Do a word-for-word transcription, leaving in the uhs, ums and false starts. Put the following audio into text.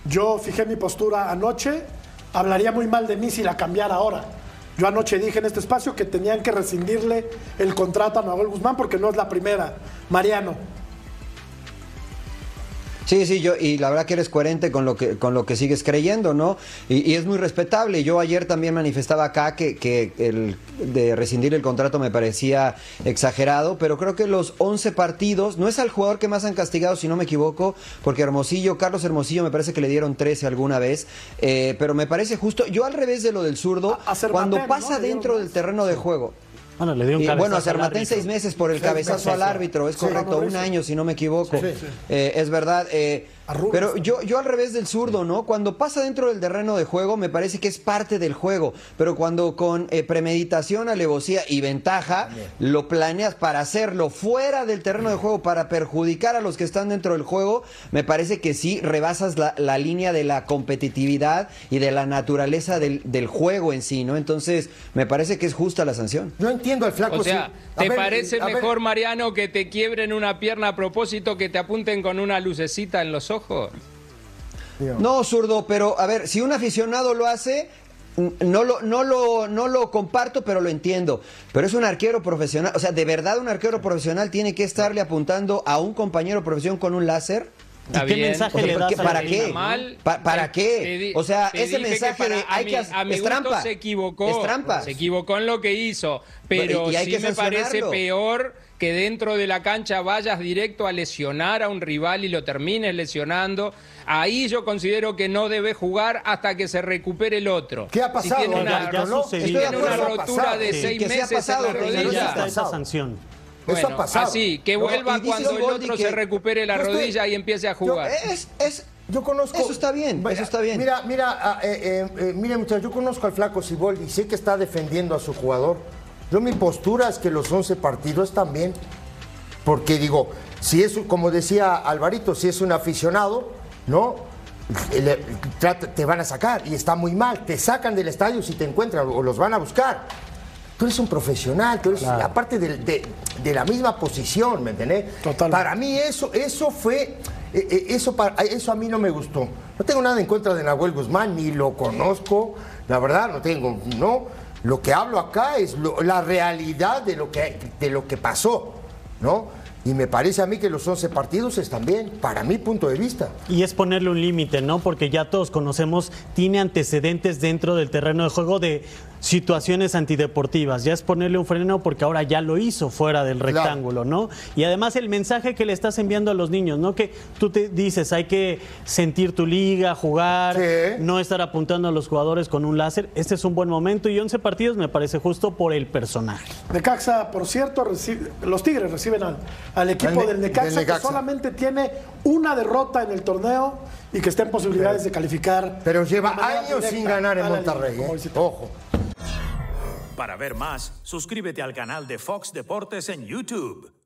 Yo fijé mi postura anoche, hablaría muy mal de mí si la cambiara ahora. Yo anoche dije en este espacio que tenían que rescindirle el contrato a Nahuel Guzmán porque no es la primera. Mariano. Sí, sí, yo, y la verdad que eres coherente con lo que, con lo que sigues creyendo, ¿no? Y, y es muy respetable. Yo ayer también manifestaba acá que, que el de rescindir el contrato me parecía exagerado, pero creo que los once partidos, no es al jugador que más han castigado, si no me equivoco, porque Hermosillo, Carlos Hermosillo me parece que le dieron trece alguna vez, eh, pero me parece justo, yo al revés de lo del zurdo, a, a cuando Cermatén, pasa ¿no? dentro del terreno de juego. Bueno, le dio un y, bueno, a Cermatén seis meses por el seis cabezazo meses, al árbitro, es sí, correcto, un año si no me equivoco, sí, sí. Eh, es verdad, eh, pero yo, yo al revés del zurdo, ¿no? Cuando pasa dentro del terreno de juego me parece que es parte del juego, pero cuando con eh, premeditación, alevosía y ventaja Bien. lo planeas para hacerlo fuera del terreno de juego, para perjudicar a los que están dentro del juego, me parece que sí rebasas la, la línea de la competitividad y de la naturaleza del, del juego en sí, ¿no? Entonces me parece que es justa la sanción. No entiendo al flaco. O sea, sí. ¿te ver, parece mejor, ver. Mariano, que te quiebren una pierna a propósito que te apunten con una lucecita en los ojos? No, zurdo, pero a ver, si un aficionado lo hace, no lo, no lo, no lo comparto, pero lo entiendo. Pero es un arquero profesional, o sea, ¿de verdad un arquero profesional tiene que estarle apuntando a un compañero de profesión con un láser? ¿Y qué mensaje o sea, le das ¿Para a qué? Mal, ¿Pa ¿Para te, qué? Te di, o sea, ese que mensaje para, de hay mi, que a mi es gusto trampa. se equivocó. Es trampa. Se equivocó en lo que hizo, pero y, y sí me parece peor que dentro de la cancha vayas directo a lesionar a un rival y lo termines lesionando. Ahí yo considero que no debe jugar hasta que se recupere el otro. ¿Qué ha pasado? Si tiene una, ya, ya si tiene una rotura de sí. seis que meses se ha pasado, en la rodilla. Está esa sanción. Bueno, Eso ha pasado. Así, que vuelva no, cuando el otro que... se recupere la estoy... rodilla y empiece a jugar. Yo, es, es... Yo conozco... Eso está bien, eso está bien. Mira, mira, eh, eh, eh, mira muchachos, yo conozco al flaco Siboldi y sé que está defendiendo a su jugador. Yo mi postura es que los once partidos también, porque digo, si es, como decía Alvarito, si es un aficionado, ¿no? Le, te van a sacar y está muy mal, te sacan del estadio si te encuentran o los van a buscar. Tú eres un profesional, tú eres claro. aparte de, de, de la misma posición, ¿me entendés? Total. Para mí eso, eso fue, eh, eso, para, eso a mí no me gustó. No tengo nada en contra de Nahuel Guzmán, ni lo conozco, la verdad, no tengo, no. Lo que hablo acá es lo, la realidad de lo que, de lo que pasó, ¿no? Y me parece a mí que los once partidos están bien, para mi punto de vista. Y es ponerle un límite, ¿no? Porque ya todos conocemos, tiene antecedentes dentro del terreno de juego de situaciones antideportivas. Ya es ponerle un freno porque ahora ya lo hizo fuera del rectángulo, claro. ¿no? Y además el mensaje que le estás enviando a los niños, ¿no? Que tú te dices, hay que sentir tu liga, jugar, sí. no estar apuntando a los jugadores con un láser. Este es un buen momento y once partidos me parece justo por el personaje. Necaxa, por cierto, recibe, los Tigres reciben al, al equipo del Necaxa, del Necaxa que solamente tiene una derrota en el torneo y que está en posibilidades sí. de calificar. Pero lleva años sin ganar en Monterrey, ¿eh? Ojo. Para ver más, suscríbete al canal de Fox Deportes en YouTube.